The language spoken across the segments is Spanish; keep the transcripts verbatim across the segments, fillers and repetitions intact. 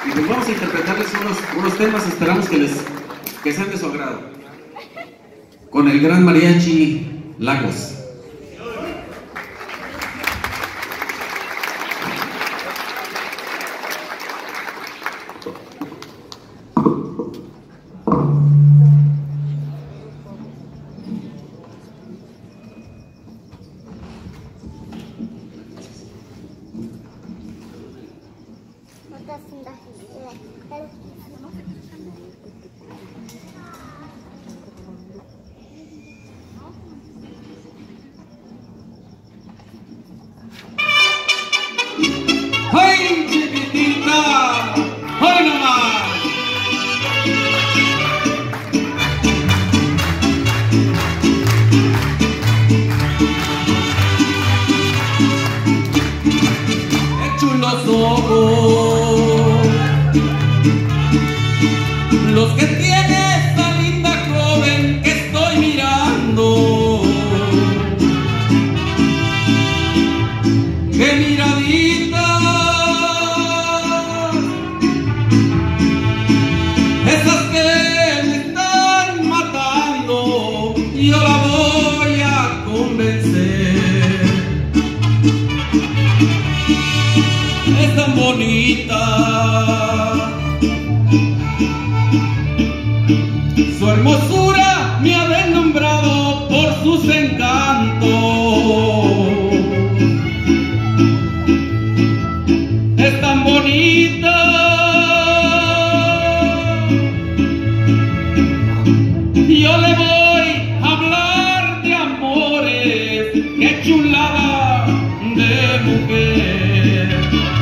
Y pues vamos a interpretarles unos, unos temas, esperamos que les que sean de su agrado. Con el gran mariachi Lagos. ¡Ay, chiquitita! ¡Ay, nomás! ¡Qué chulos ojos! Los que tiene esta linda joven que estoy mirando. ¡Qué miradita! Esas que me están matando, yo la voy a convencer. Es tan bonita, su hermosura me ha deslumbrado por sus encantos. Es tan bonita, yo le voy a hablar de amores, qué chulada de mujer.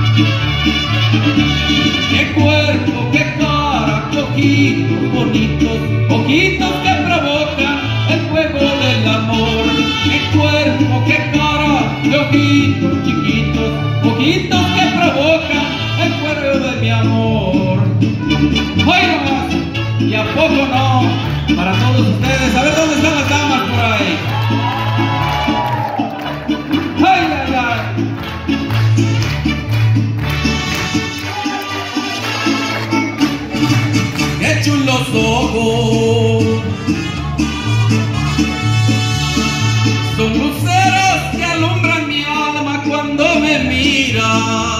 Qué cuerpo, qué cara, qué ojitos bonitos, ojitos que provocan el fuego del amor. Qué cuerpo, qué cara, qué ojitos chiquitos, ojitos que provocan el fuego de mi amor. Oigan, y a poco no. Para todos ustedes, a ver dónde están las damas por ahí. ¡Ay, ay, ay! ¡Qué chulos ojos! Son luceros que alumbran mi alma cuando me miran.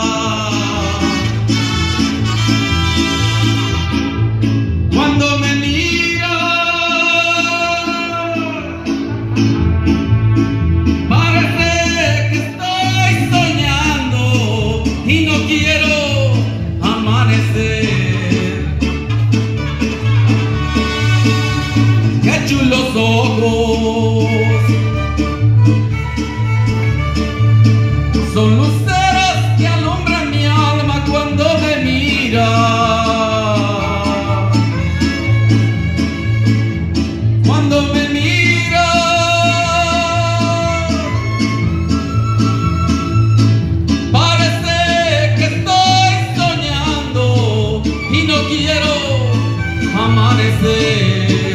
Cuando me miran, parece que estoy soñando y no quiero amanecer. ¡Qué chulos ojos! Son luceros que alumbran mi alma cuando me miran. Cuando me miran, parece que estoy soñando y no quiero amanecer.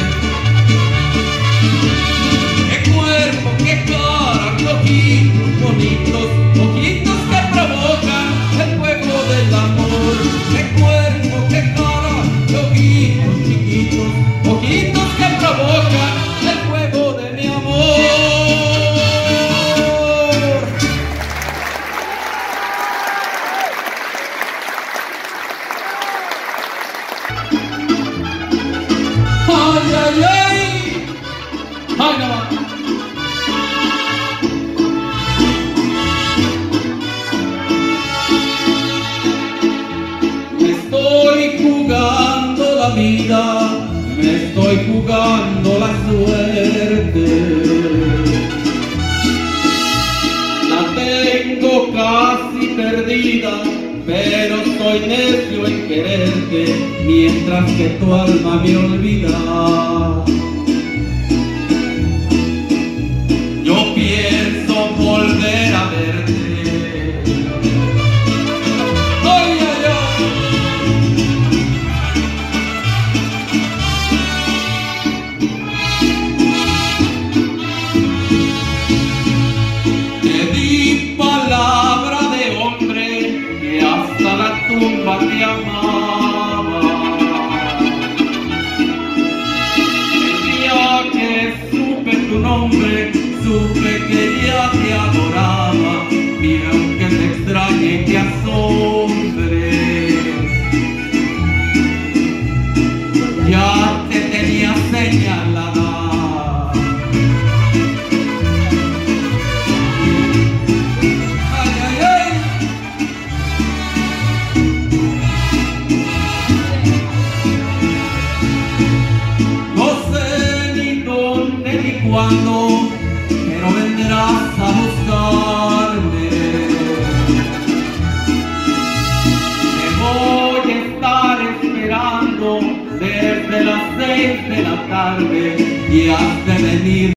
Qué cuerpo, qué cara, qué ojitos bonitos, ojitos que provocan el fuego del amor. Qué cuerpo, qué cara, qué ojitos chiquitos, ojitos que provocan el fuego de mi amor. Ay, ay, ay, ay, no más. Me estoy jugando la vida, me estoy jugando la suerte. La tengo casi perdida, pero soy necio en quererte, mientras que tu alma me olvida. Yo pienso volver a verte. ¡Ay, ay, ay! Te di palabra de hombre que hasta la tumba te amaba. ya te adoraba, mira aunque te extrañe y te asombre. Ya te tenía señalada. Ay, ay, ay. No sé ni dónde ni cuándo, pero vendrás a buscarme. Te voy a estar esperando desde las seis de la tarde y has de venir.